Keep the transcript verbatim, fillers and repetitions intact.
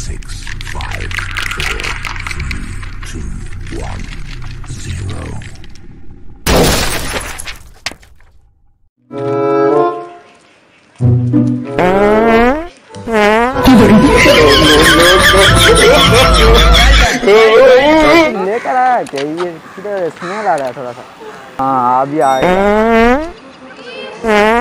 six, five, four, three, two, one, zero. लेकर आया क्या ये? स्मेल आ रहा है थोड़ा सा। हाँ अभी आएगा।